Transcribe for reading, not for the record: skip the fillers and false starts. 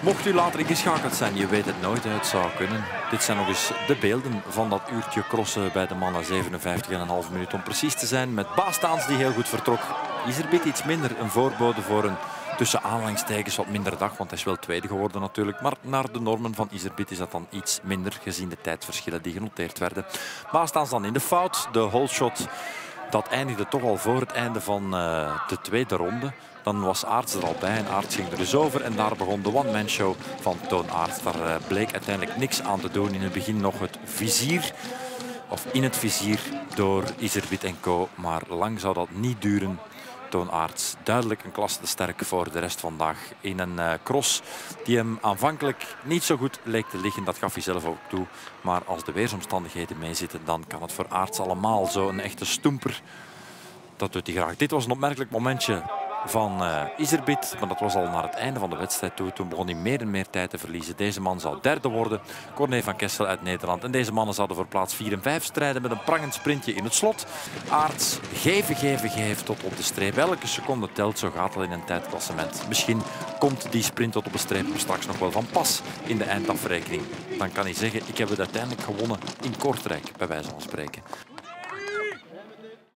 Mocht u later ingeschakeld zijn, je weet het nooit, het zou kunnen. Dit zijn nog eens de beelden van dat uurtje crossen bij de mannen. 57,5 minuut om precies te zijn. Met Bastaans die heel goed vertrok. Iserbyt iets minder, een voorbode voor een tussen aanhalingstekens wat minder dag. Want hij is wel tweede geworden natuurlijk. Maar naar de normen van Iserbyt is dat dan iets minder gezien de tijdverschillen die genoteerd werden. Bastaans dan in de fout. De holeshot dat eindigde toch al voor het einde van de tweede ronde. Dan was Aerts er al bij en Aerts ging er dus over. En daar begon de one-man show van Toon Aerts. Daar bleek uiteindelijk niks aan te doen. In het begin nog het vizier, of in het vizier door Iserbyt en co. Maar lang zou dat niet duren. Toon Aerts duidelijk een klasse te sterk voor de rest vandaag. In een cross die hem aanvankelijk niet zo goed leek te liggen. Dat gaf hij zelf ook toe. Maar als de weersomstandigheden meezitten, dan kan het voor Aerts allemaal zo een echte stoemper. Dat doet hij graag. Dit was een opmerkelijk momentje van Iserbyt, maar dat was al naar het einde van de wedstrijd toe. Toen begon hij meer en meer tijd te verliezen. Deze man zou derde worden. Corné van Kessel uit Nederland. En deze mannen zouden voor plaats 4 en 5 strijden met een prangend sprintje in het slot. Aerts geven tot op de streep. Elke seconde telt, zo gaat het in een tijdklassement. Misschien komt die sprint tot op de streep straks nog wel van pas in de eindafrekening. Dan kan hij zeggen, ik heb het uiteindelijk gewonnen in Kortrijk, bij wijze van spreken.